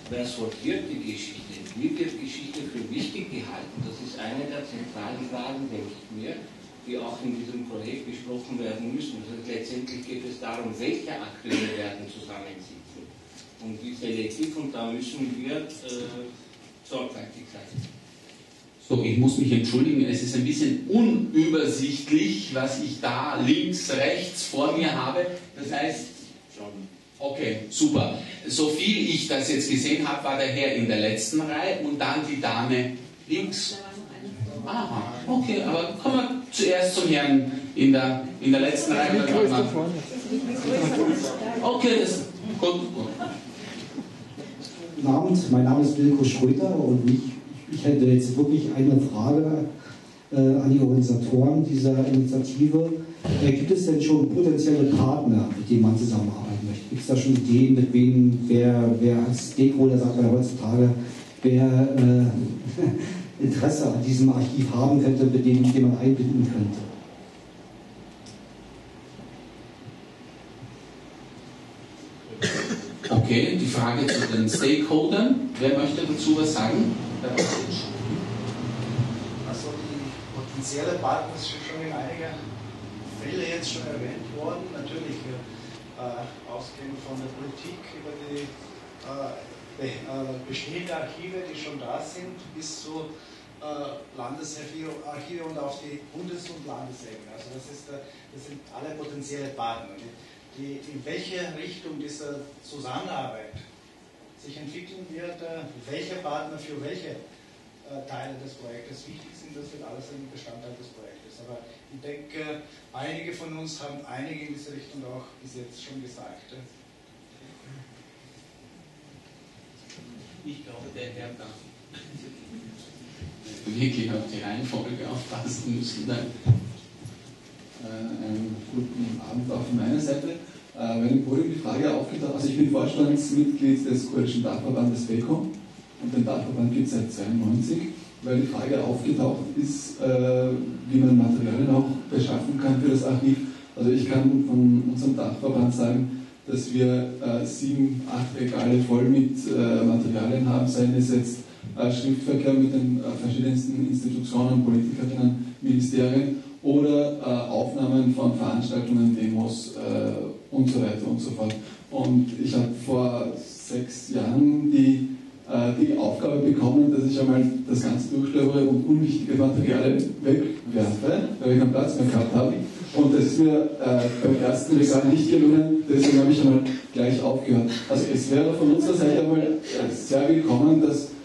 wer sortiert die Geschichte? Wie wird Geschichte für wichtig gehalten? Das ist eine der zentralen Fragen, denke ich mir, die auch in diesem Projekt besprochen werden müssen. Also letztendlich geht es darum, welche Akteure werden zusammensitzen und wie selektiv, und da müssen wir sorgfältig sein. So, ich muss mich entschuldigen, es ist ein bisschen unübersichtlich, was ich da links, rechts vor mir habe. Das heißt, okay, super. So viel ich das jetzt gesehen habe, war der Herr in der letzten Reihe und dann die Dame links. Aha, okay, aber kommen wir zuerst zum Herrn in der letzten Reihe. Okay, das ist gut. Guten Abend, mein Name ist Wilko Schröter und ich hätte jetzt wirklich eine Frage an die Organisatoren dieser Initiative. Gibt es denn schon potenzielle Partner, mit denen man zusammenarbeiten möchte? Gibt es da schon Ideen, mit wem, wer als Stakeholder, sagt man heutzutage, wer Interesse an diesem Archiv haben könnte, mit dem man einbinden könnte? Okay, die Frage zu den Stakeholdern. Wer möchte dazu was sagen? Also die potenzielle Partner ist schon in einigen Fällen jetzt schon erwähnt worden. Natürlich ausgehend von der Politik über die bestehenden Archive, die schon da sind, bis zu Landesarchive und auf die Bundes- und Landesebene. Also das sind alle potenzielle Partner. In welche Richtung diese Zusammenarbeit sich entwickeln wird, welche Partner für welche Teile des Projektes wichtig sind, das wird alles ein Bestandteil des Projektes. Aber ich denke, einige von uns haben einige in diese Richtung auch bis jetzt schon gesagt. Ich glaube, der Herr darf wirklich auf die Reihenfolge aufpassen müssen. Einen guten Abend auch von meiner Seite. Weil im Podium die Frage aufgetaucht, also ich bin Vorstandsmitglied des Kurdischen Dachverbandes BEKO und den Dachverband gibt es seit 1992, weil die Frage aufgetaucht ist, wie man Materialien auch beschaffen kann für das Archiv. Also ich kann von unserem Dachverband sagen, dass wir 7, 8 Regale voll mit Materialien haben, seien es jetzt Schriftverkehr mit den verschiedensten Institutionen, Politikerinnen, Ministerien oder Aufnahmen von Veranstaltungen, Demos und so weiter und so fort. Und ich habe vor 6 Jahren die Aufgabe bekommen, dass ich einmal das Ganze durchstöbere und unwichtige Materialien wegwerfe, weil ich keinen Platz mehr gehabt habe. Und das ist mir beim ersten Regal nicht gelungen, deswegen habe ich einmal gleich aufgehört. Also es wäre von unserer Seite einmal sehr willkommen,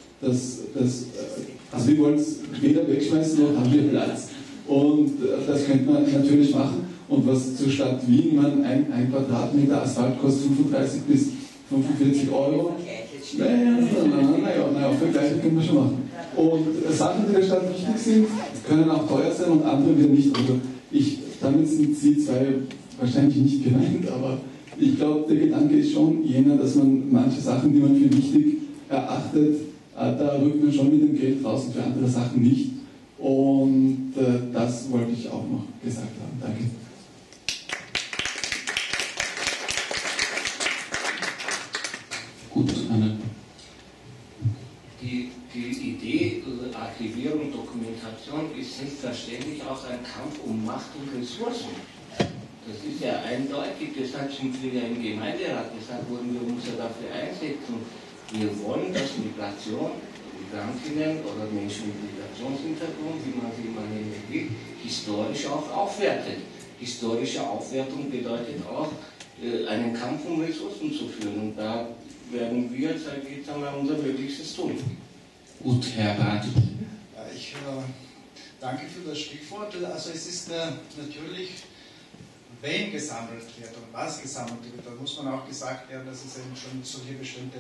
also wir wollen es weder wegschmeißen noch haben wir Platz. Und das könnte man natürlich machen. Und was zur Stadt Wien, ich meine, ein Quadratmeter Asphalt kostet 35 bis 45 Euro. Naja, Vergleiche können wir schon machen. Und Sachen, die der Stadt wichtig sind, können auch teuer sein und andere wieder nicht. Also damit sind Sie zwei wahrscheinlich nicht gemeint, aber ich glaube, der Gedanke ist schon jener, dass man manche Sachen, die man für wichtig erachtet, da rückt man schon mit dem Geld raus und für andere Sachen nicht. Und das wollte ich auch noch gesagt haben. Danke. Gut, Anne. Die Idee Archivierung, Dokumentation ist selbstverständlich auch ein Kampf um Macht und Ressourcen. Das ist ja eindeutig, deshalb sind wir ja im Gemeinderat, deshalb wollen wir uns ja dafür einsetzen. Wir wollen, dass Migration, Migrantinnen oder Menschen mit Migrationshintergrund, wie man sie immer nennen will, historisch auch aufwertet. Historische Aufwertung bedeutet auch, einen Kampf um Ressourcen zu führen. Und da werden wir, sage ich jetzt einmal, unser Möglichstes tun. Gut, Herr Brandt. Ich danke für das Stichwort. Also es ist natürlich, wenn gesammelt wird und was gesammelt wird, da muss man auch gesagt werden, dass es eben schon solche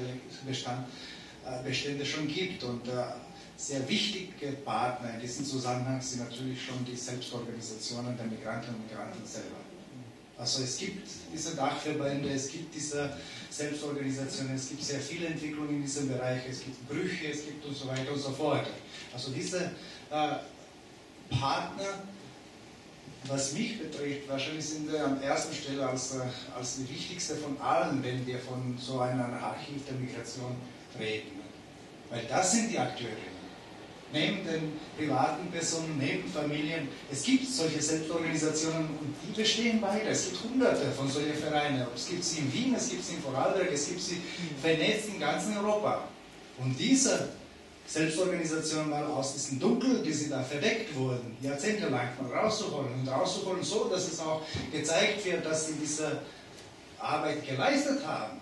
Bestände schon gibt. Und sehr wichtige Partner in diesem Zusammenhang sind natürlich schon die Selbstorganisationen der Migrantinnen und Migranten selber. Also es gibt diese Dachverbände, es gibt diese Selbstorganisationen, es gibt sehr viele Entwicklungen in diesem Bereich, es gibt Brüche, es gibt und so weiter und so fort. Also diese Partner, was mich betrifft, wahrscheinlich sind wir an erster Stelle als die wichtigste von allen, wenn wir von so einem Archiv der Migration treten. Weil das sind die Akteure. Neben den privaten Personen, neben Familien. Es gibt solche Selbstorganisationen und die bestehen weiter. Es gibt hunderte von solchen Vereinen. Es gibt sie in Wien, es gibt sie in Vorarlberg, es gibt sie vernetzt in ganz Europa. Und diese Selbstorganisationen mal aus diesem Dunkel, die sie da verdeckt wurden, jahrzehntelang mal rauszuholen, so dass es auch gezeigt wird, dass sie diese Arbeit geleistet haben,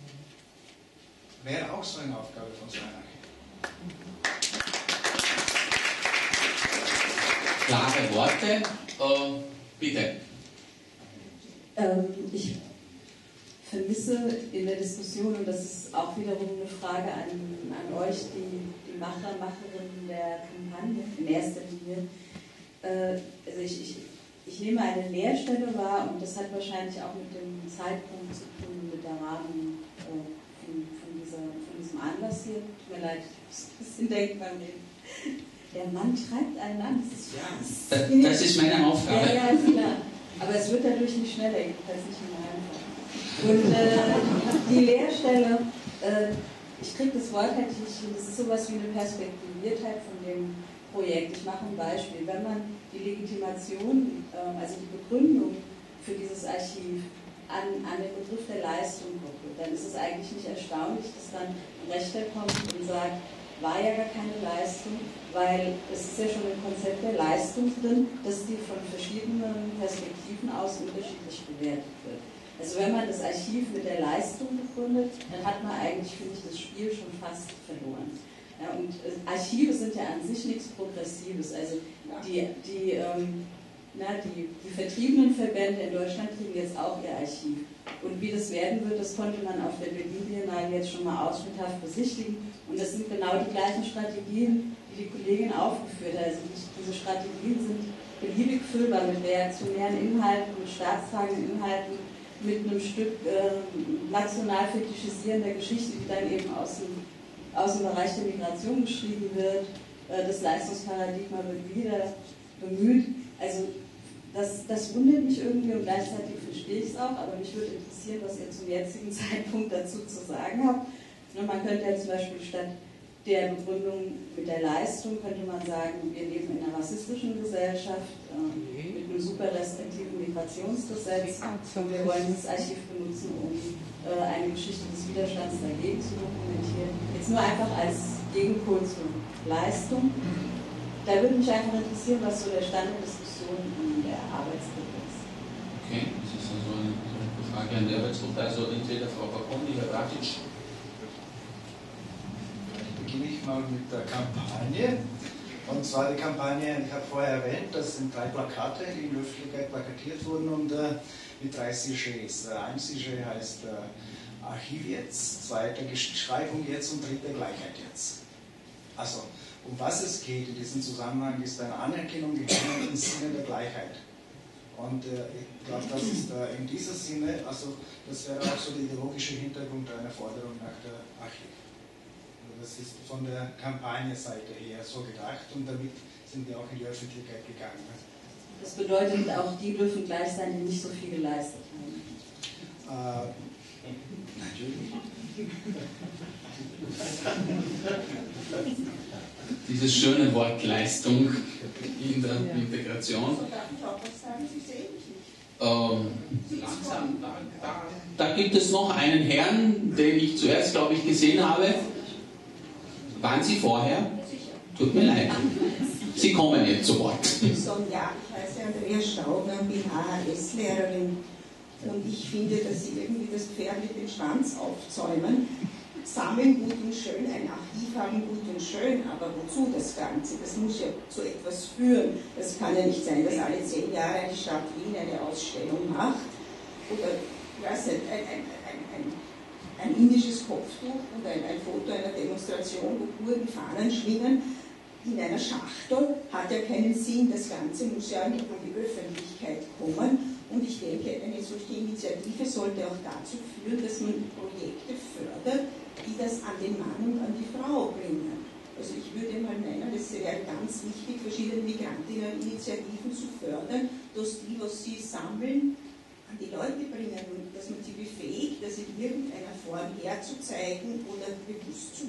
wäre auch so eine Aufgabe von so einer Archiv. Klare Worte. Bitte. Ich vermisse in der Diskussion, und das ist auch wiederum eine Frage an euch, die Macher, Macherinnen der Kampagne in erster Linie. Also ich nehme eine Leerstelle wahr, und das hat wahrscheinlich auch mit dem Zeitpunkt zu tun, mit der Rahmen von diesem Anlass hier. Tut mir leid, ich muss ein bisschen denken beim Reden. Der Mann treibt einen an. Das ist meine Aufgabe. Ja, ist klar. Aber es wird dadurch nicht schneller, jedenfalls nicht mehr einfach. Und die Leerstelle, ich kriege das Wort halt nicht hin, das ist sowas wie eine Perspektiviertheit von dem Projekt. Ich mache ein Beispiel. Wenn man die Legitimation, also die Begründung für dieses Archiv an den Begriff der Leistung koppelt, dann ist es eigentlich nicht erstaunlich, dass dann ein Rechter kommt und sagt, war ja gar keine Leistung, weil es ist ja schon im Konzept der Leistung drin, dass die von verschiedenen Perspektiven aus unterschiedlich bewertet wird. Also wenn man das Archiv mit der Leistung begründet, dann hat man eigentlich, finde ich, das Spiel schon fast verloren. Ja, und Archive sind ja an sich nichts Progressives. Also die vertriebenen Verbände in Deutschland kriegen jetzt auch ihr Archiv. Und wie das werden wird, das konnte man auf der Berlin-Biennale jetzt schon mal ausschnitthaft besichtigen. Und das sind genau die gleichen Strategien, die die Kollegin aufgeführt hat. Also diese Strategien sind beliebig füllbar mit reaktionären Inhalten, mit staatstragenden Inhalten, mit einem Stück national fetischisierender Geschichte, die dann eben aus dem Bereich der Migration geschrieben wird. Das Leistungsparadigma wird wieder bemüht. Also das wundert mich irgendwie, und gleichzeitig verstehe ich es auch, aber mich würde interessieren, was ihr zum jetzigen Zeitpunkt dazu zu sagen habt. Und man könnte ja zum Beispiel statt der Begründung mit der Leistung, könnte man sagen, wir leben in einer rassistischen Gesellschaft mit einem super restriktiven Migrationsgesetz. Wir wollen das Archiv benutzen, um eine Geschichte des Widerstands dagegen zu dokumentieren. Jetzt nur einfach als Gegenpol zur Leistung. Da würde mich einfach interessieren, was so der Stand der Diskussion in der Arbeitsgruppe ist. Okay, das ist also eine Frage an die Arbeitsgruppe. Also entweder Frau Pakondi, Herr Bratic. Beginne ich mal mit der Kampagne. Und zwar die Kampagne, ich habe vorher erwähnt, das sind 3 Plakate, die in der Öffentlichkeit plakatiert wurden, und mit 3 Sujets. Ein Sujet heißt Archiv jetzt, zweiter Schreibung jetzt und dritter Gleichheit jetzt. Also, um was es geht in diesem Zusammenhang, ist eine Anerkennung im Sinne der Gleichheit. Und ich glaube, das ist in diesem Sinne, also das wäre auch so der ideologische Hintergrund einer Forderung nach der Archiv. Das ist von der Kampagnenseite her so gedacht, und damit sind wir auch in die Öffentlichkeit gegangen. Das bedeutet, auch die dürfen gleich sein, die nicht so viel geleistet haben. Natürlich. Dieses schöne Wort Leistung in der Integration. Langsam, da gibt es noch einen Herrn, den ich zuerst, glaube ich, gesehen habe. Waren Sie vorher? Tut mir leid. Sie kommen jetzt zu Wort. Ja, ich heiße Andrea Staubner, bin AHS-Lehrerin, und ich finde, dass Sie irgendwie das Pferd mit dem Schwanz aufzäumen. Sammeln gut und schön, ein Archiv haben gut und schön, aber wozu das Ganze? Das muss ja zu etwas führen. Das kann ja nicht sein, dass alle 10 Jahre eine Stadt Wien eine Ausstellung macht oder ein indisches Kopftuch und ein Foto einer Demonstration, wo Kurden Fahnen schwingen in einer Schachtel, hat ja keinen Sinn. Das Ganze muss ja an die Öffentlichkeit kommen. Und ich denke, eine solche Initiative sollte auch dazu führen, dass man Projekte fördert, die das an den Mann und an die Frau bringen. Also ich würde mal meinen, es wäre ganz wichtig, verschiedene Migrantinneninitiativen zu fördern, dass die, was sie sammeln, an die Leute bringen, und dass man sie befähigt, das in irgendeiner Form herzuzeigen oder bewusst zu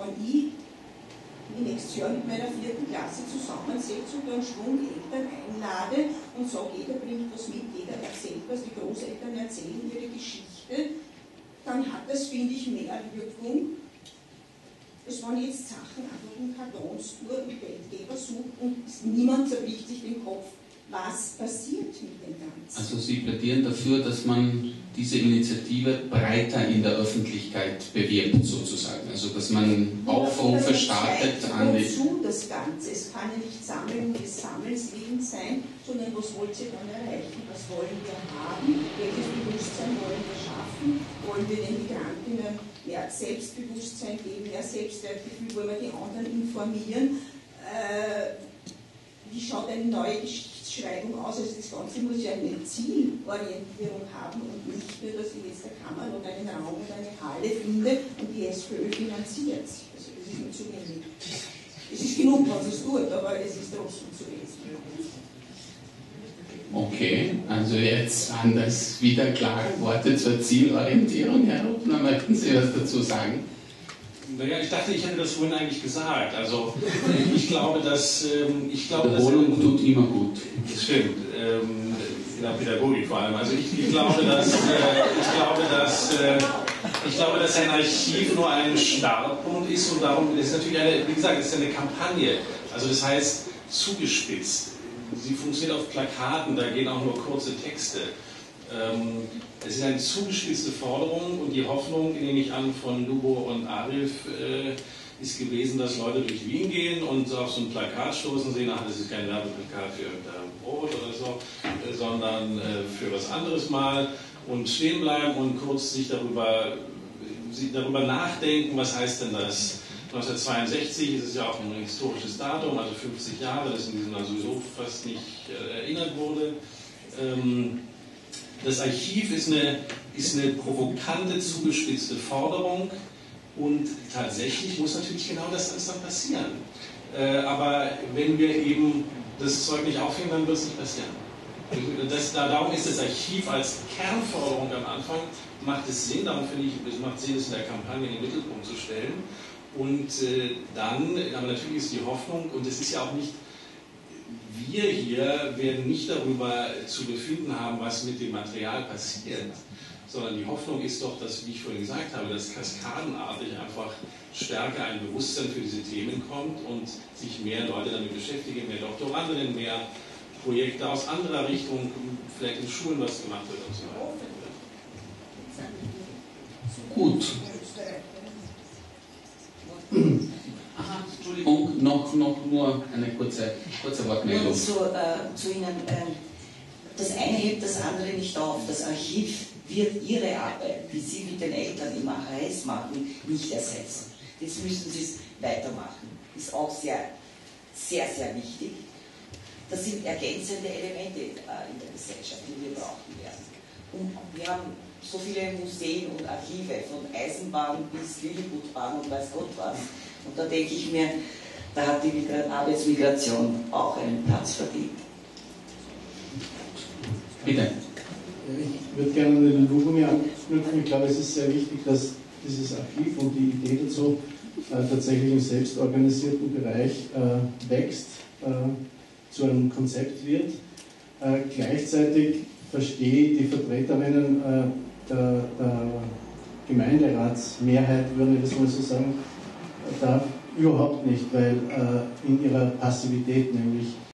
wenn ich mich nächstes Jahr mit meiner 4. Klasse zusammensetze und einen Schwung Eltern einlade und sage, jeder bringt was mit, jeder erzählt was, die Großeltern erzählen ihre Geschichte, dann hat das, finde ich, mehr Wirkung, als wenn jetzt Sachen einfach in Kartons nur und Geldgeber sucht und niemand zerbricht sich den Kopf, was passiert mit dem Ganzen. Also Sie plädieren dafür, dass man diese Initiative breiter in der Öffentlichkeit bewirbt, sozusagen. Also dass man Aufrufe startet an die... Wozu das Ganze? Es kann ja nicht Sammeln des Sammelns wegen sein, sondern was wollt ihr dann erreichen? Was wollen wir haben? Welches Bewusstsein wollen wir schaffen? Wollen wir den Migrantinnen mehr Selbstbewusstsein geben, mehr Selbstwertgefühl? Wollen wir die anderen informieren? Wie schaut eine neue Geschichtsschreibung aus? Also das Ganze muss ja eine Zielorientierung haben und nicht nur, dass ich jetzt eine Kammer oder einen Raum oder eine Halle finde und die SPÖ finanziert. Also das ist nicht zu wenig. Es ist genug, was es tut, aber es ist trotzdem zu wenig. Okay, also jetzt waren das wieder klare Worte zur Zielorientierung. Herr Ruppner, möchten Sie was dazu sagen? Naja, ich dachte, ich hätte das vorhin eigentlich gesagt. Also ich glaube, dass... Wiederholung tut immer gut. Das stimmt. In der Pädagogik vor allem. Also ich glaube, dass ein Archiv nur ein Startpunkt ist und darum ist natürlich wie gesagt, es ist eine Kampagne. Also das heißt zugespitzt. Sie funktioniert auf Plakaten, da gehen auch nur kurze Texte. Es ist eine zugespitzte Forderung und die Hoffnung, nehme ich an, von Lubo und Arif ist gewesen, dass Leute durch Wien gehen und auf so ein Plakat stoßen, sehen, ach, das ist kein Werbeplakat für irgendein Brot oder so, sondern für was anderes mal und stehen bleiben und kurz sich darüber nachdenken, was heißt denn das? 1962 ist es ja auch ein historisches Datum, also 50 Jahre, das in diesem Jahr sowieso fast nicht erinnert wurde. Das Archiv ist eine provokante, zugespitzte Forderung und tatsächlich muss natürlich genau das alles dann passieren. Aber wenn wir eben das Zeug nicht aufheben, dann wird es nicht passieren. Darum ist das Archiv als Kernforderung am Anfang, macht es Sinn, darum finde ich, es macht Sinn, es in der Kampagne in den Mittelpunkt zu stellen. Und dann, aber natürlich ist die Hoffnung, und es ist ja auch nicht, wir hier werden nicht darüber zu befinden haben, was mit dem Material passiert, sondern die Hoffnung ist doch, dass, wie ich vorhin gesagt habe, dass kaskadenartig einfach stärker ein Bewusstsein für diese Themen kommt und sich mehr Leute damit beschäftigen, mehr Doktorandinnen, mehr Projekte aus anderer Richtung, vielleicht in Schulen was gemacht wird und so weiter. Gut. Aha, Entschuldigung, noch nur eine kurze Wortmeldung. Zu Ihnen. Das eine hebt das andere nicht auf. Das Archiv wird Ihre Arbeit, die Sie mit den Eltern immer heiß machen, nicht ersetzen. Jetzt müssen Sie es weitermachen. Ist auch sehr, sehr, sehr wichtig. Das sind ergänzende Elemente in der Gesellschaft, die wir brauchen werden. Und wir haben so viele Museen und Archive, von Eisenbahn bis Lilliputbahn und weiß Gott was. Und da denke ich mir, da hat die Arbeitsmigration auch einen Platz verdient. Bitte. Ich würde gerne an den Lugumi anknüpfen. Ich glaube, es ist sehr wichtig, dass dieses Archiv und die Idee dazu tatsächlich im selbstorganisierten Bereich wächst, zu einem Konzept wird. Gleichzeitig verstehe ich die Vertreterinnen der Gemeinderatsmehrheit, würde ich das mal so sagen, da überhaupt nicht, weil in ihrer Passivität nämlich